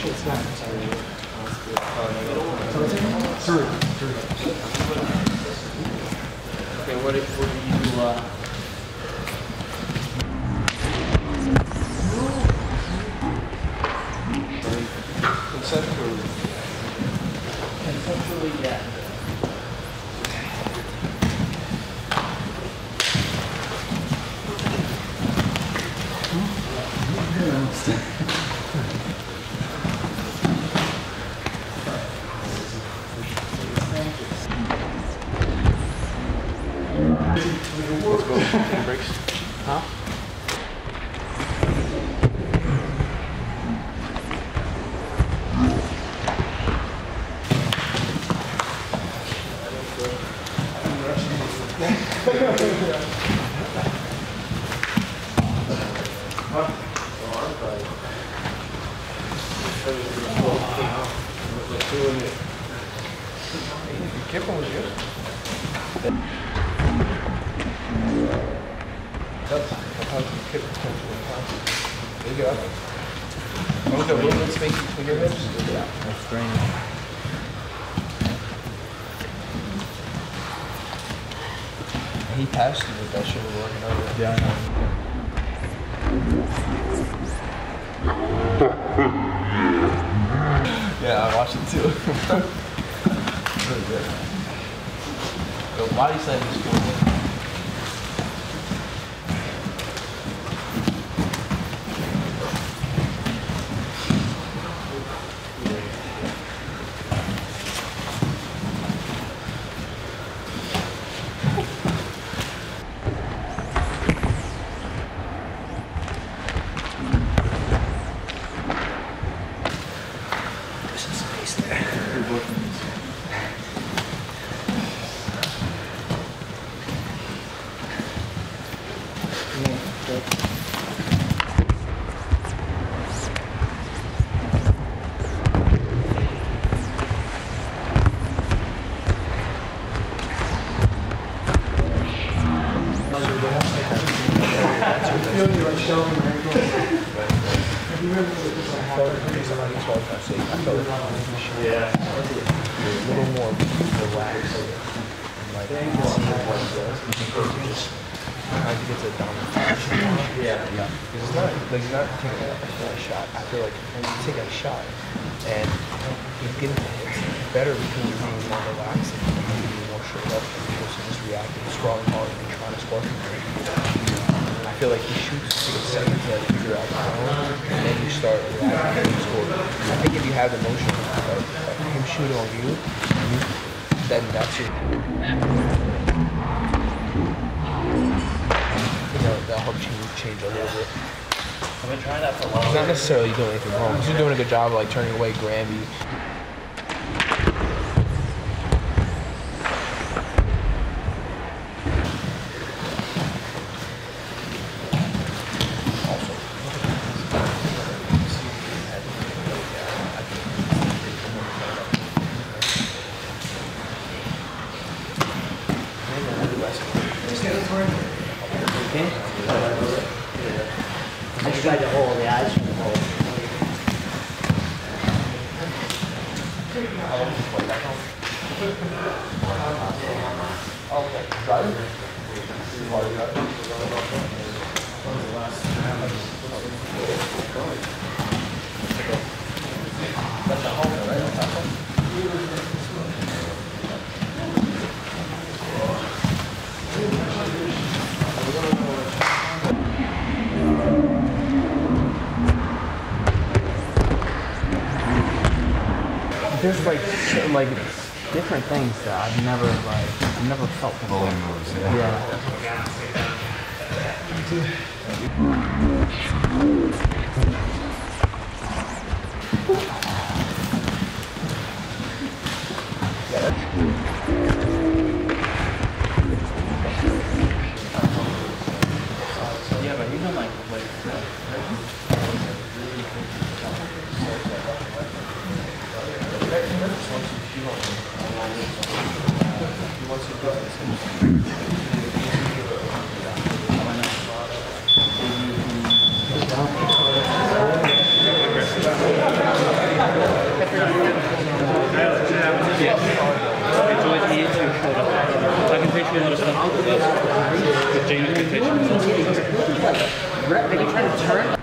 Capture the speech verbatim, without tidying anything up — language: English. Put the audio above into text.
shit, it's not. Three. Three. Okay, what if what do you uh Conceptually. Conceptually, yeah. Let's go. Any breaks? Huh? Kipping was good. That's sometimes you kick potentially. There you go. Oh, the movement space between your hips? Yeah, that's strange. He passed you with that shit we're working over. Yeah, I know. Yeah, I watched it too. Really good. The body slam is cool. Yeah. A little more relaxed. Like, you can see what he does. Because you just trying to get to the dominant position. Yeah. Yeah. Because it's not, like, he's not taking a, a shot. I feel like he's taking a shot. And he's getting the hits better because he's being more relaxed and he's being more straight up. And people are just reacting, scrawling hard, and trying to spark him. I feel like he shoots for a second to like figure out the zone, and then you start reacting and score. I think if you have the motion of, of him shooting on you, then that's your, you know, that'll help you change a little bit. I've been trying that for a while. He's not necessarily doing anything wrong. He's just doing a good job of like turning away Grammy. I just tried to hold the eyes from the hole. That's a hole, right? There's like like different things that I've never like I've never felt before. Yeah. Yeah, but even like like Aggressive. teach me a lot of stuff. James can teach me. They can try to turn.